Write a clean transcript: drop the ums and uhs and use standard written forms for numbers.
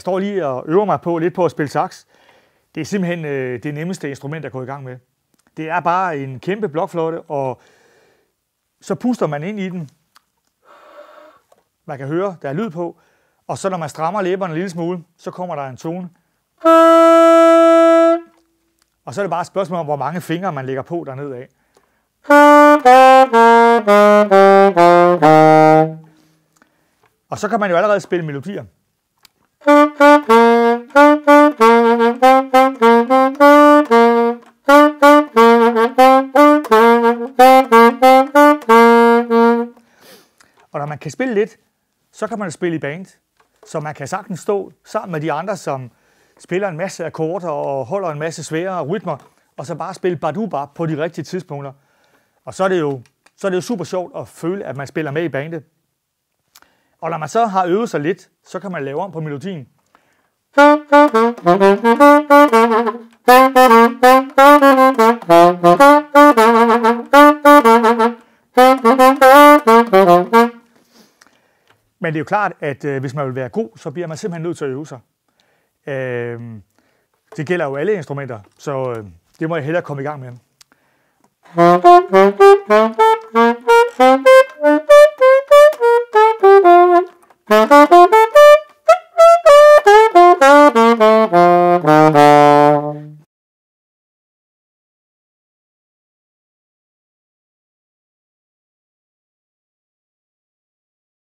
Jeg står lige og øver mig lidt på at spille sax. Det er simpelthen det nemmeste instrument at gå i gang med. Det er bare en kæmpe blokfløjte, og så puster man ind i den. Man kan høre, der er lyd på. Og så når man strammer læberne en lille smule, så kommer der en tone. Og så er det bare et spørgsmål om, hvor mange fingre man lægger på dernede af. Og så kan man jo allerede spille melodier. Og når man kan spille lidt, så kan man spille i band. Så man kan sagtens stå sammen med de andre, som spiller en masse akkorder og holder en masse svære rytmer, og så bare spille badubab på de rigtige tidspunkter. Og så er det jo super sjovt at føle, at man spiller med i bandet. Og når man så har øvet sig lidt, så kan man lave om på melodien. Men det er jo klart, at hvis man vil være god, så bliver man simpelthen nødt til at øve sig. Det gælder jo alle instrumenter, så det må jeg hellere komme i gang med.